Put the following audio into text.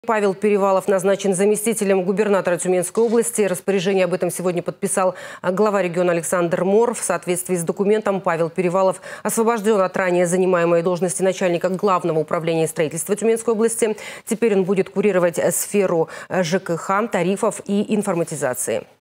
Павел Перевалов назначен заместителем губернатора Тюменской области. Распоряжение об этом сегодня подписал глава региона Александр Мор. В соответствии с документом Павел Перевалов освобожден от ранее занимаемой должности начальника Главного управления строительства Тюменской области. Теперь он будет курировать сферу ЖКХ, тарифов и информатизации.